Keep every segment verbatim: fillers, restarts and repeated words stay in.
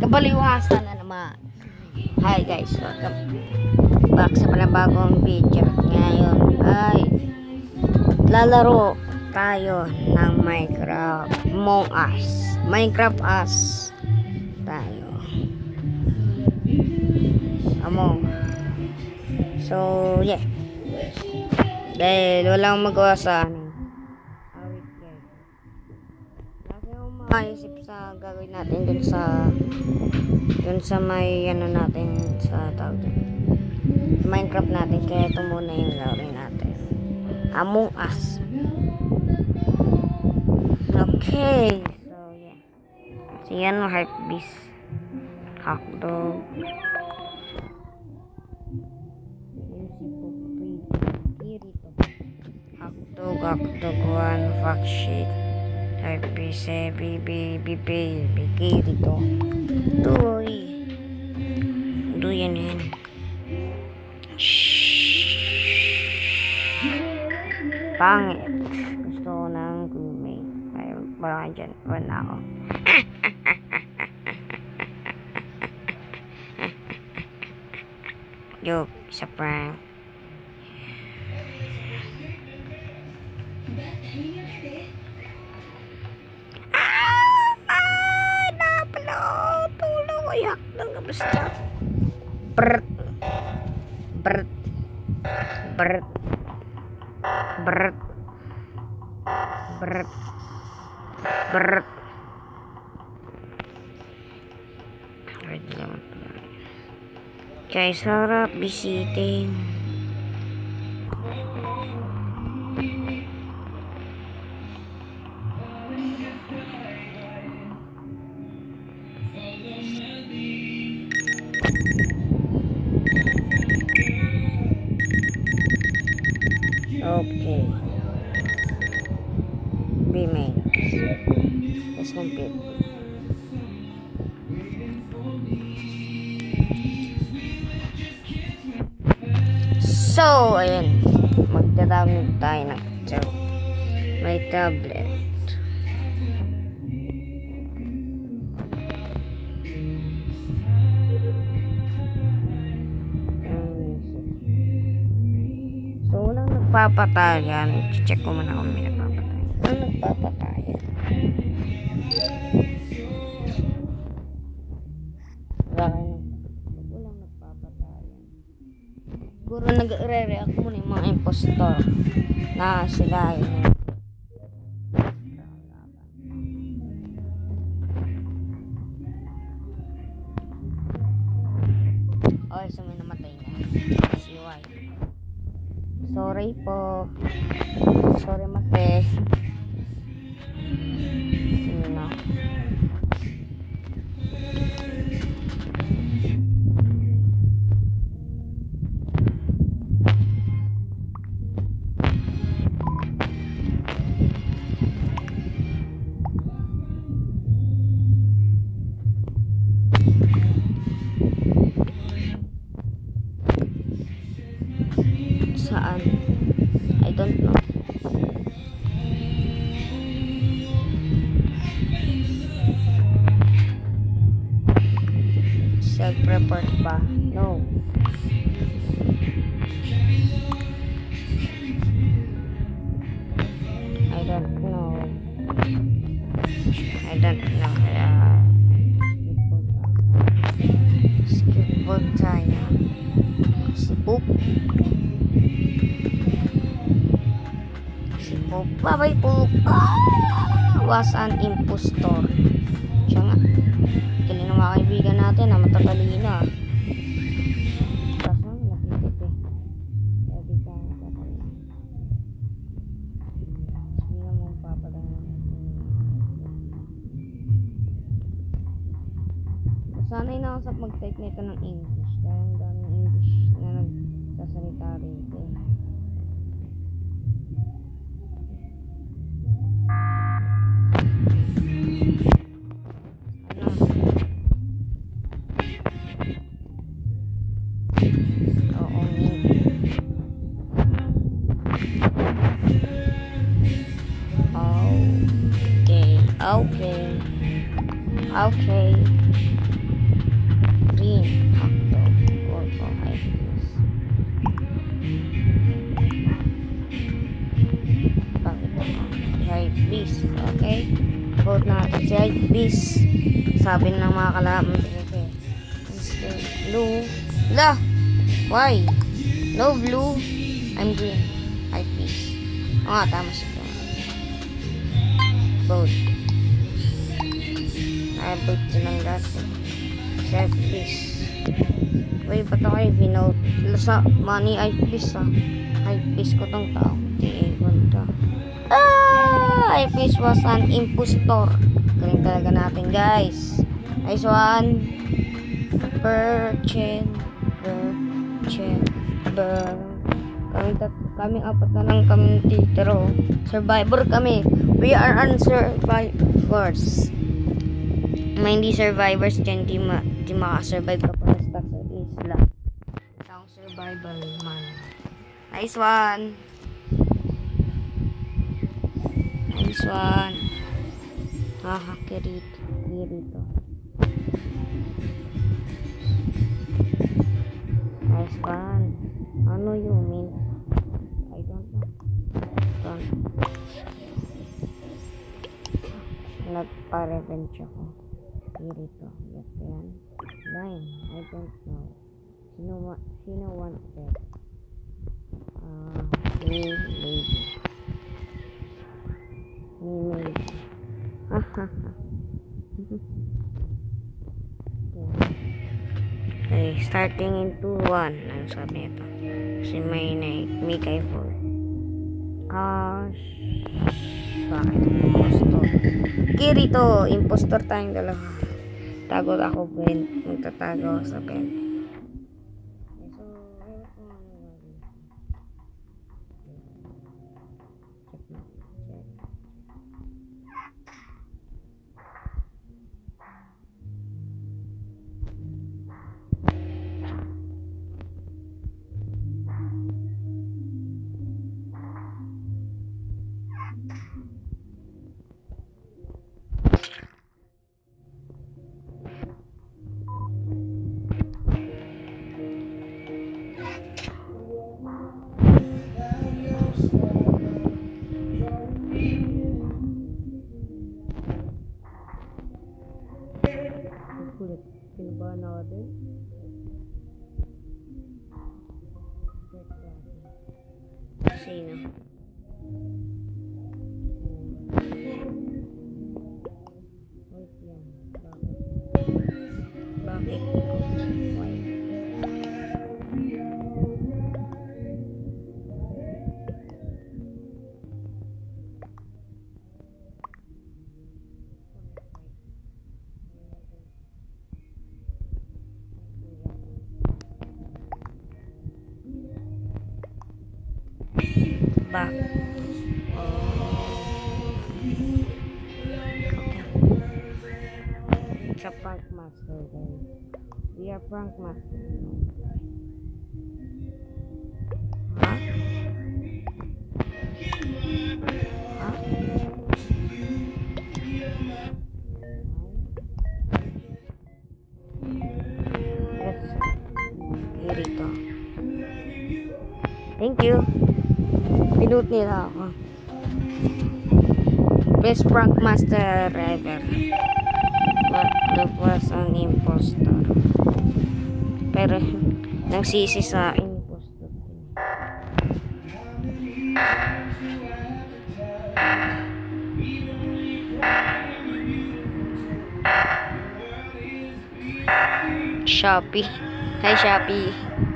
kabaliwasan na naman. Hi guys, welcome back sa panibagong video. Ngayon ay lalaro tayo ng Minecraft Among Us. Minecraft Us tayo. Among. So yeah. Dahil walang magawa sa amin. Maisip sa gagawin natin dun sa dun sa may ano natin sa tawag dun Minecraft natin, kaya ito muna yung gagawin natin, Among Us. Okay, so yeah, so yan o, Hypebeast, Hotdog, Hotdog, Hotdog one, Fact Sheet, Hypebeast, B B B B B K dito. Doy. Doy yan yan. Pangit. Gusto ko ng crewmate. Ay, wala dyan. Wala ako. Joke. Sa prank. Basta brr brr brr brr brr brr. Kaya sarap bisitin. Okay. Be made. Let's complete. So, ayan. Magdadamig tayo ng tab. May tablet. Nagpapatayan. Check ko muna kung may nagpapatayan. Ano nagpapatayan? Walang nagpapatayan. Siguro nag-re-react muna yung mga impostor na sila yun. Okay, so may namatay na. Si Y. Sorry po. Sorry mate. Sino na? Saan? I don't know. Self-report ba? No. I don't know. I don't know. Uh, skip vote tayo. Oop. Babay po. Ah, was an impostor. Siya nga. Kailan ng mga kaibigan natin na matagalina. Kaso nakikip eh. Pwede ka nakakala. Hindi na mo papadala. Sanay na ako sa mag-type nito ng English. Dahil ang daming English na nagsasalita rito. Okay. Okay. Green. Octo. Orco. Hypebeast. Bakit ako? Hypebeast. Okay. Vote natin si Hypebeast. Sabi ng mga kalaban. Okay. Blue. La! Why? No blue. I'm green. Hypebeast. Oo nga, tama siya. Vote. I vote silang lahat. Except this. Wait, ba't ako yung vinote? Lasa, money, Hypebeast ah. Hypebeast ko tong tao. T-Avon ka. Ah! Hypebeast was an impostor. Galing talaga natin, guys. Nice one. Perchen. Perchen. Ber. Kami, kami apat na lang kami titiro. Survivor kami. We are unsurvivors. May hindi survivors dyan, di, ma di makasurvive ka pa stuck sa isla. Isang survival man. Nice one. Nice one. Haha, Kirito. Kirito. Nice one. Ano you mean? I don't know. Don't. Nagpa-revenge ako. Kirito. Yes, yan. Nine. I don't know. Sino, sino wants that? Ah, uh, me, lady. Me, lady. Hahaha. Okay, starting in two one. Ano sabi ito? Kasi may may kay four. Gosh. Bakit? Impostor. Kirito. Impostor tayong dalawa. Tagot ako, Ben. Magtatago sa Ben. Kulit. Kinabahan ako din. Sino? Wait yan. Bakit? Bakit? Why? Back. Okay. It's a prank master, guys. We are prank master. Huh? Huh? Let's get it on. Thank you. Pinut nila ako. Best prank master ever. But that was an impostor. Pero nagsisi sa impostor. Shopee. Hi Shopee.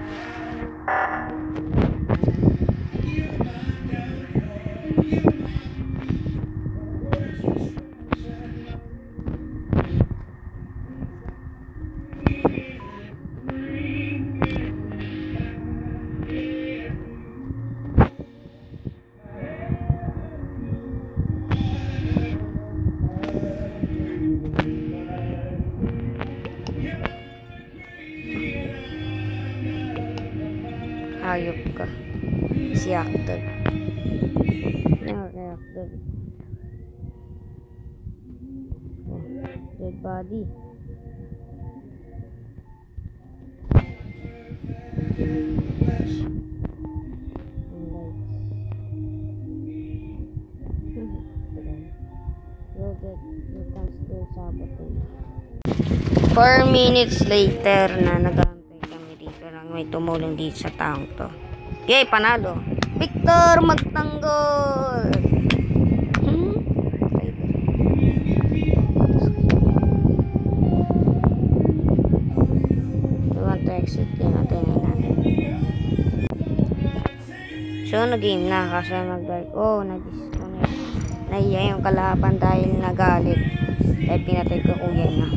Hayop ka. Si actor. Nakaka-actor. Oh, dead body. Four minutes later na nag-aantay kami dito lang may tumulong dito sa taong to. Yay, panalo! Victor magtanggol! Hmm? We want to exit. Kaya natin ngayon natin. So, nag-game na kasi nag-dark. Oh, nag-disconnect. Nahiya yung kalaban dahil nagalit. Dahil pinatay ko kuya niya.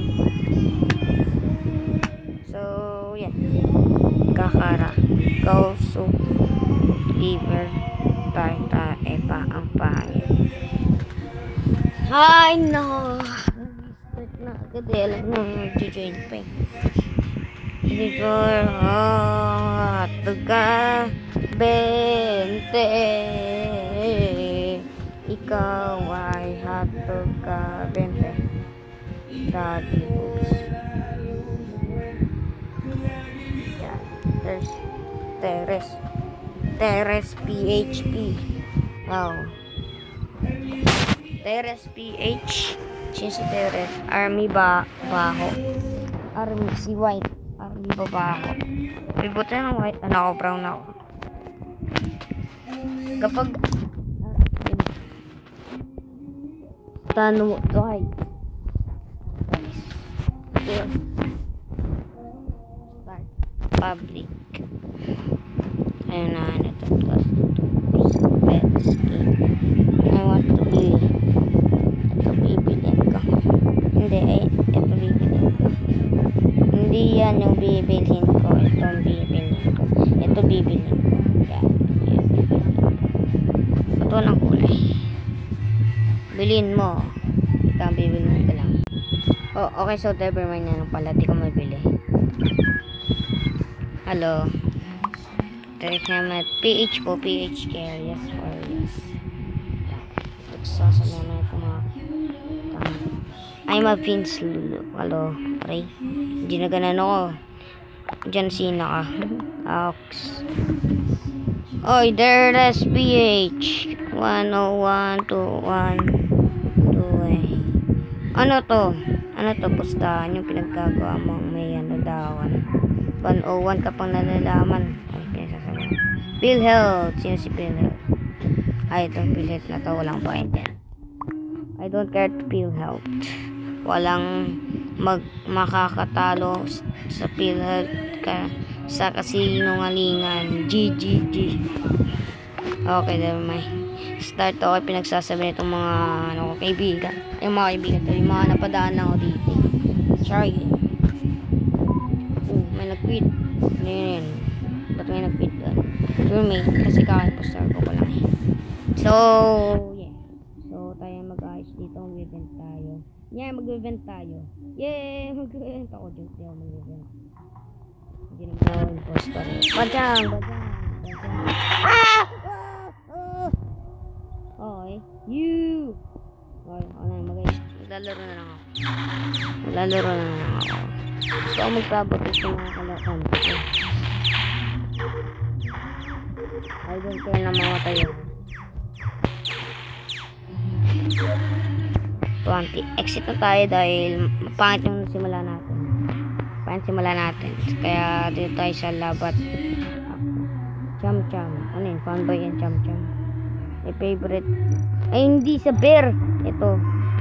So, yeah. Kakara. Kauso. Liver. Tarta. Epa. Ang pangit. Ay, no. Start na agad eh. Alam mo, mag-join pa eh. Before, oh, tuga. Bente. Ikaw ay hatog ka bente. Daddy Books. There's Teres. Teres P H P. Wow. Teres P H. Sino si Teres? Army ba baho. Army si White. Army ba baho. Bibuti ng white. Ano ako? Brown ako. Kapag tanong mo ito ay start public. Ayun na, ano ito? Pets game. I want to be ito bibilin ko. Hindi, eh, ito bibilin ko. Hindi yan yung bibilin ko. Ito ang bibilin ko. Ito bibilin ko. Yan. Ito ng kulay. Bilhin mo. Ito ang bibilin ko lang. Oh, okay, so never mind na lang pala. Di ko mabili. Hello. Telegram P H po. P H care. Yes for yes. Nagsasama na ito mga I'm a Vince Lulu. Hello. Ray. Hindi na ganan ako. Diyan sina ka. Ox. Oy, there is P H. one oh one two one two eh. Ano to? Ano to? Pustahan yung pinagkagawa mo. May ano dawan. one oh one ka pang nalalaman. Ay, pinasasabi. PhilHealth. Sino si PhilHealth? Ay, itong PhilHealth na to. Walang point yan. I don't care to PhilHealth. Walang mag makakatalo sa PhilHealth ka sa kasinungalingan. G G G. Okay, never mind. Start ako, pinagsasabi itong mga ano, kaibigan. Yung mga kaibigan to, yung mga napadaan lang ako dito. Sorry. Oh, may nag-quit. Ano yun? Ba't may nag-quit doon? Roommate, kasi kakal-poster ko ko lang eh. So, yeah. So, tayo mag-ayos dito. Mag-event tayo. Yeah, mag-event tayo. Yeah, mag-event ako dito. Hindi ako mag-event. Hindi naman ako imposter eh. Bajang! Bajang! Bajang! Ah! Okay. You! Okay, ano na mag-ayos. Maglalaro na lang ako. Maglalaro na lang ako. Gusto ako magpabatos ng mga kalakan. I don't care na mamatay yun. twenty. Exit na tayo dahil pangit yung simula natin. Pangit simula natin. Kaya dito tayo sa labat. Cham cham. Ano yun? Fanboy and cham cham. My favorite. Ay, hindi sa bear. Ito.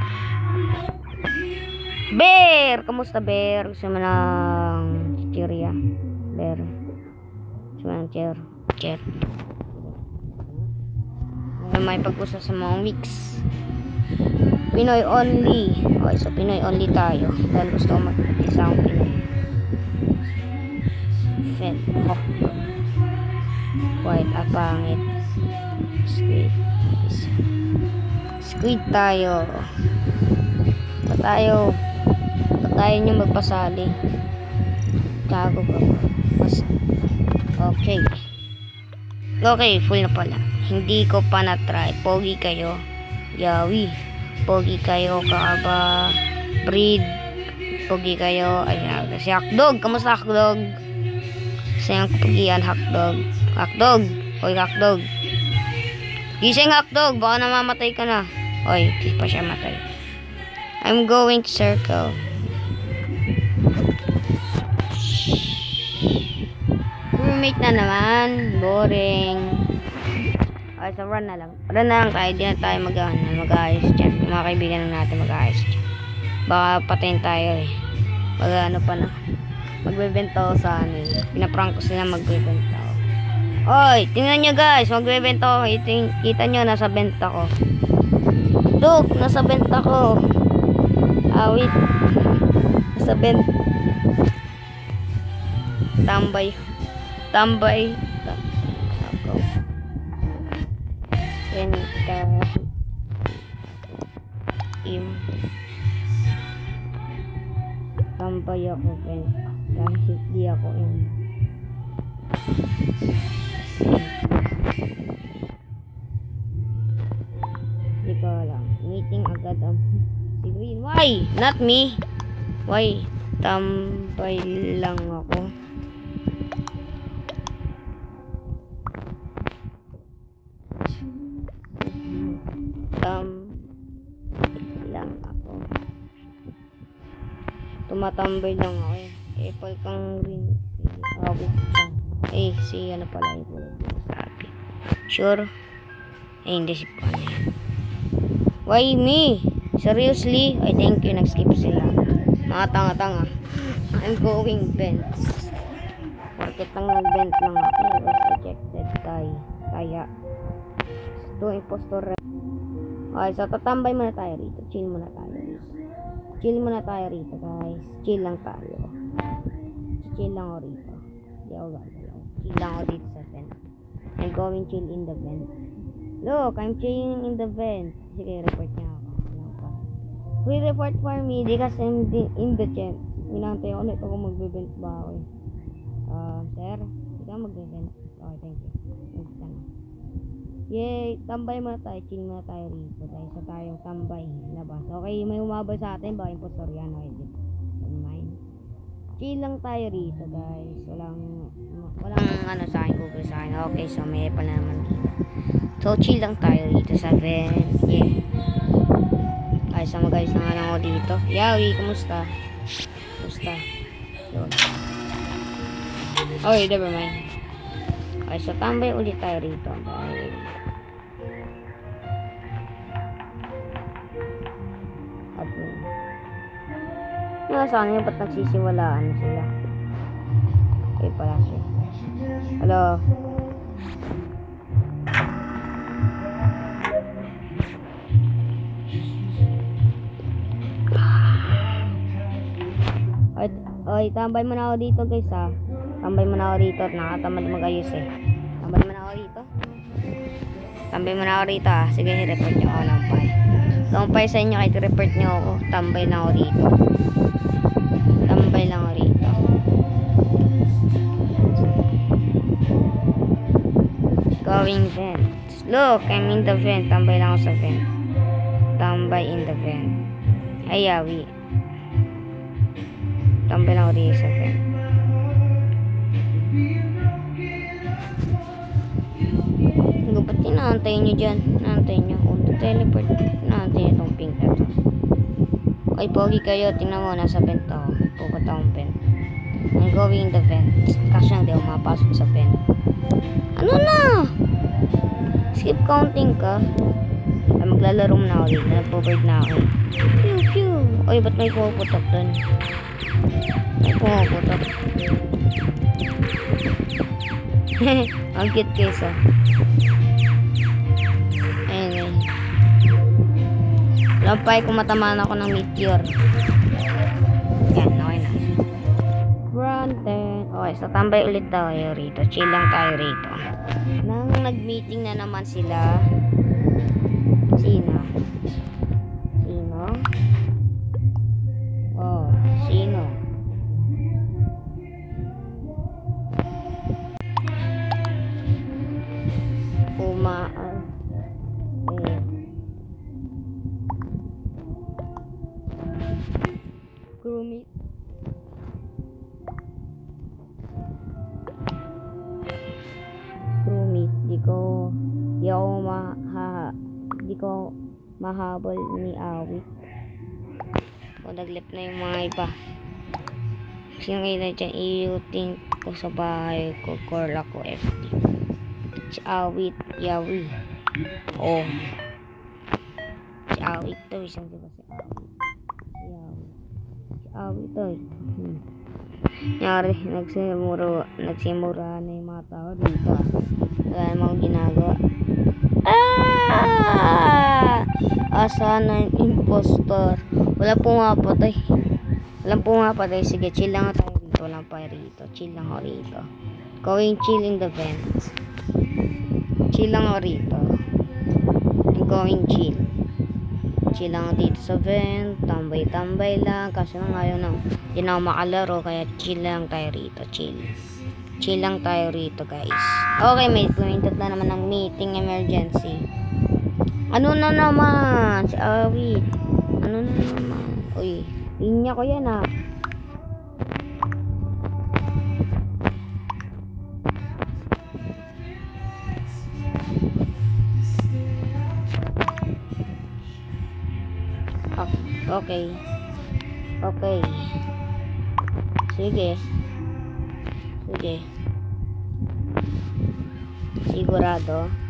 Bear! Kamusta bear? Gusto mo ng chichirya? Bear. Gusto mo ng chair? Chair. Ano may pag-usap sa mga weeks. Pinoy only. Okay, so Pinoy only tayo. Dahil gusto ko mag-isa akong Pinoy. Fed. Hawk. White. Apangit. Squid. Squid tayo. Pa tayo. Pa tayo nyo magpasali. Gago ka ba? Mas... Okay. Okay, full na pala. Hindi ko pa na-try. Pogi kayo. Yawi. Pogi kayo, kaaba. Breed. Pogi kayo. Ayan. Si Hakdog. Kamusta Hakdog? Gising ang kapagian, hotdog. Hotdog! Hoy, hotdog. Gising, hotdog! Baka namamatay ka na. Hoy, di pa siya matay. I'm going to circle. Roommate na naman. Boring. Okay, so run na lang. Run na lang tayo. Di na tayo mag- mag-ayos dyan. Yung mga kaibigan na natin mag-ayos dyan. Baka patayin tayo eh. Mag ano pa na. Magbebenta ako sa ano eh. Pinaprank ko sila magbebenta ako. Oy, tingnan nyo guys. Magbebenta ako. Iting, kita nyo, nasa benta ko. Look, nasa benta ko. Ah, wait. Nasa benta. Tambay. Tambay. Ako. Benta. Im. Tambay ako, benta. Kahit di ako im. Di ko alam. Meeting agad ang si Green. Why? Not me. Why? Tambay lang ako. Tambay lang ako. Tumatambay lang ako eh. Apple kang green. Awit kang. Eh, si ano pala yung sa atin. Sure? Eh, hindi si ano yan. Why me? Seriously? I thank you. Nag-skip sila. Mga tanga-tanga. I'm going vents. Bakit lang nag-vent lang ako? I was ejected. Kaya. Kaya. Ito, impostor. Okay, so tatambay muna tayo rito. Chill muna tayo. Chill muna tayo rito, guys. Chill lang tayo. Chill lang ako rito. Hindi ako gagalaw. Chill lang ako dito sa vent. I'm going chill in the vent. Look, I'm chilling in the vent. Sige, report niya ako. Free report for me. Di kasi in the chat. Minantay ako ulit ako magbe-vent ba ako eh. Uh, sir, di ka magbe-vent. Okay, thank you. Thanks ka na. Yay, tambay muna tayo. Chill muna tayo rito. Tayo sa tayong tambay. Labas. Okay, may umabay sa atin. Baka impostor yan. Okay, din. Don't mind. Chill lang tayo rito, guys. Walang, walang ano sa akin, Google sa akin. Okay, so may pala naman dito. So, chill lang tayo rito sa vent. Yeah. Ay, sama guys, na nga lang ako dito. Yawi, kumusta? Kumusta? Yun. Okay, never mind. Okay, so tambay ulit tayo rito. Dahil admin. Nga sana yung ba't nagsisiwalaan sila? Okay pala siya. Hello? Oy, oy, tambay mo na ako dito guys ha. Tambay mo na ako rito at nakatamad mag-ayos eh. Tambay mo na ako rito. Tambay mo na ako rito ha. Sige, i-report nyo ako ng pay. Lampay sa inyo kahit i-report nyo ako. Tambay na ako rito. Tambay lang ako rito. Going vent. Look, I'm in the vent. Tambay lang ako sa vent. Tambay in the vent. Ayawi. Tambay lang ako dito sa vent. Hindi ba't inaantay nyo dyan? Inaantay nyo. Kung teleport, inaantay nyo itong pink na to. Ay, pogi kayo. Tingnan mo, nasa vent ako. Pupunta akong vent. I'm going in the vent. Kasi hindi ako mapasok sa vent. Ano na? Skip counting ka. Ay, maglalaro na ako dito. Nagpo-bird na ako. Pew, pew. Ay, ba't may puputok dun? May puputok. Ang cute guys ah. Anyway. Lampay kung matamaan ako ng meteor. Yan, okay na. Granted. Okay, so tambay ulit tayo rito. Chill lang tayo rito. Nang nag-meeting na naman sila. Sino? Sino? Oh, sino? Umaan. Eh. Crewmate. ko mahabol ni Awit. O, naglip na yung mga iba. Sino kayo na dyan, i-think ko sa bahay ko, Corla ko, F D. Si Awit, Yawi. O. Si Awit to, isang diba si Awit. Si Yawi. Si Awit to, eh. Hmm. Nyari, nagsimura, nagsimura na yung mga tao dito. Wala namang ginagawa. Ah! Asa na yung impostor? Wala pumapatay. Walang pumapatay. Sige, chill lang tayo dito. Walang pa rito. Chill lang ako rito. Going chill in the vents. Chill lang ako rito. I'm going chill. Chill lang dito sa vent. Tambay-tambay lang. Kasi nang ayaw nang hindi na ako makalaro. Kaya chill lang tayo rito. Chill. Chill lang tayo rito, guys. Okay, may pumintot na naman ng meeting emergency. Ano na naman? Si Awit. Ano na naman? Uy, linya ko yan ah. Okay. Okay. Sige. Sige. Sigurado.